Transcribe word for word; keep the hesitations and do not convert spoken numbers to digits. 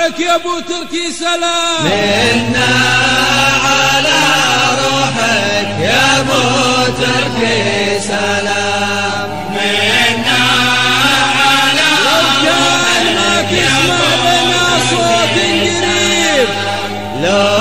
روحك يا ابو تركي سلام، منا على روحك يا ابو تركي سلام، منا على روحك يا ابو تركي سلام. لو كان ما تسمع لنا صوت قريب، لو